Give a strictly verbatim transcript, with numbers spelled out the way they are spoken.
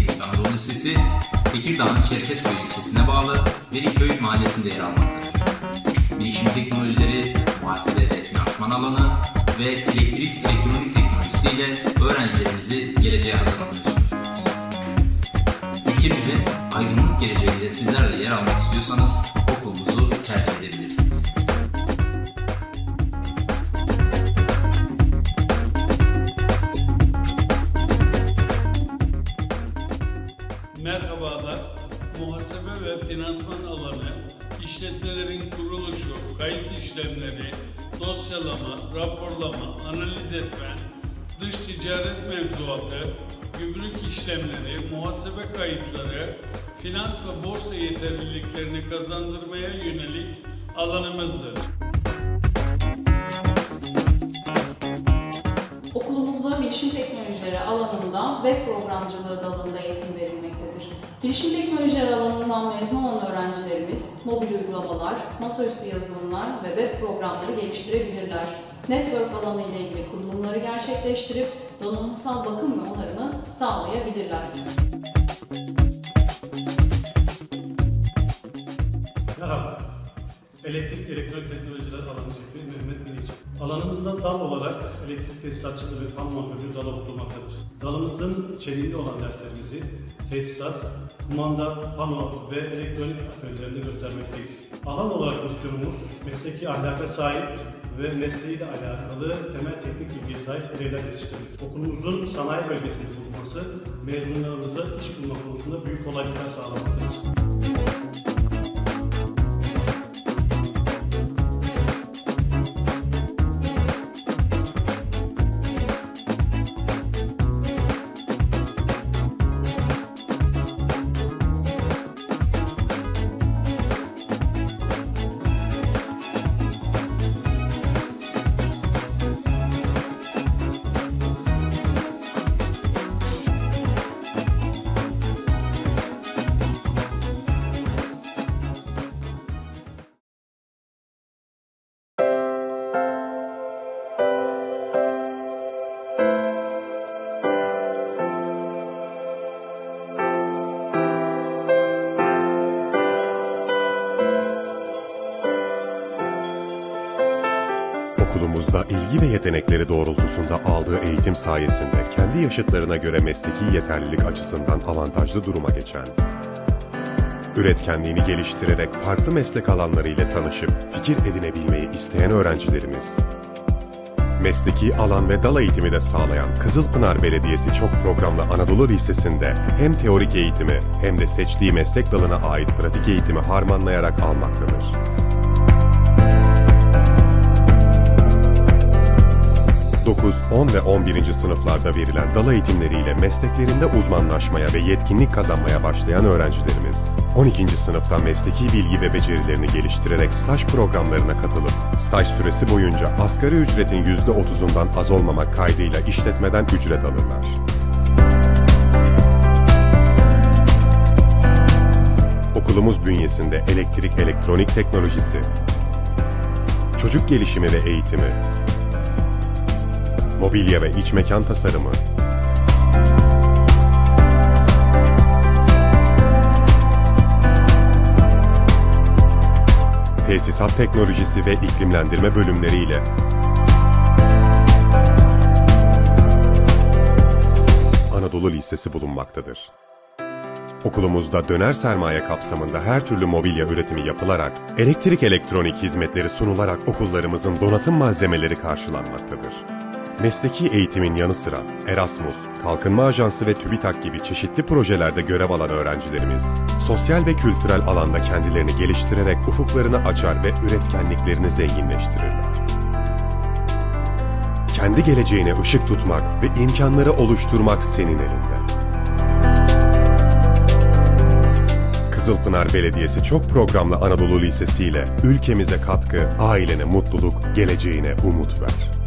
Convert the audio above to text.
Teknik Anadolu Lisesi, Tekirdağ'ın Çerkezköy ilçesine bağlı Veliköy mahallesinde yer almaktadır. Bilişim teknolojileri, muhasebede finansman alanı ve elektrik elektronik teknolojisiyle öğrencilerimizi geleceğe hazırlamaya çalışıyoruz. Ülkemizin aydınlık geleceğinde sizler de yer almak istiyorsanız okulumuzu tercih edebilirsiniz. Merhabalar, muhasebe ve finansman alanı, işletmelerin kuruluşu, kayıt işlemleri, dosyalama, raporlama, analiz etme, dış ticaret mevzuatı, gümrük işlemleri, muhasebe kayıtları, finans ve borsa yeterliliklerini kazandırmaya yönelik alanımızdır. Okulumuzda bilişim teknolojileri alanında web programcılığı dalında eğitim verilmektedir. Bilişim teknolojileri alanından mezun olan öğrencilerimiz mobil uygulamalar, masaüstü yazılımlar ve web programları geliştirebilirler. Network alanı ile ilgili kurulumları gerçekleştirip donanımsal bakım ve onarımı sağlayabilirler. Merhaba, Elektrik Elektronik Teknolojiler Alanı Şefi Mehmet Bilici. Alanımızda dal olarak elektrik tesisatçılığı ve pan monitörü dalı bulunmaktadır. Dalımızın içeriğinde olan derslerimizi tesisat, kumanda, pano ve elektronik atölyelerinde göstermekteyiz. Alan olarak misyonumuz mesleki ahlaka sahip ve mesleğiyle alakalı temel teknik bilgiye sahip bireyler yetiştirmek. Okulumuzun sanayi bölgesinde bulunması mezunlarımıza iş bulma konusunda büyük kolaylıklar sağlamaktadır. Okulumuzda ilgi ve yetenekleri doğrultusunda aldığı eğitim sayesinde kendi yaşıtlarına göre mesleki yeterlilik açısından avantajlı duruma geçen, üretkenliğini geliştirerek farklı meslek alanları ile tanışıp fikir edinebilmeyi isteyen öğrencilerimiz, mesleki alan ve dal eğitimi de sağlayan Kızılpınar Belediyesi Çok Programlı Anadolu Lisesi'nde hem teorik eğitimi hem de seçtiği meslek dalına ait pratik eğitimi harmanlayarak almaktadır. dokuz, on ve on birinci sınıflarda verilen dal eğitimleriyle mesleklerinde uzmanlaşmaya ve yetkinlik kazanmaya başlayan öğrencilerimiz, on ikinci sınıfta mesleki bilgi ve becerilerini geliştirerek staj programlarına katılıp, staj süresi boyunca asgari ücretin yüzde otuzundan az olmamak kaydıyla işletmeden ücret alırlar. Okulumuz bünyesinde elektrik elektronik teknolojisi, çocuk gelişimi ve eğitimi, mobilya ve iç mekan tasarımı, tesisat teknolojisi ve iklimlendirme bölümleriyle Anadolu Lisesi bulunmaktadır. Okulumuzda döner sermaye kapsamında her türlü mobilya üretimi yapılarak, elektrik elektronik hizmetleri sunularak okullarımızın donatım malzemeleri karşılanmaktadır. Mesleki eğitimin yanı sıra Erasmus, Kalkınma Ajansı ve TÜBİTAK gibi çeşitli projelerde görev alan öğrencilerimiz, sosyal ve kültürel alanda kendilerini geliştirerek ufuklarını açar ve üretkenliklerini zenginleştirirler. Kendi geleceğine ışık tutmak ve imkanları oluşturmak senin elinde. Kızılpınar Belediyesi Çok Programlı Anadolu Lisesi ile ülkemize katkı, ailene mutluluk, geleceğine umut ver.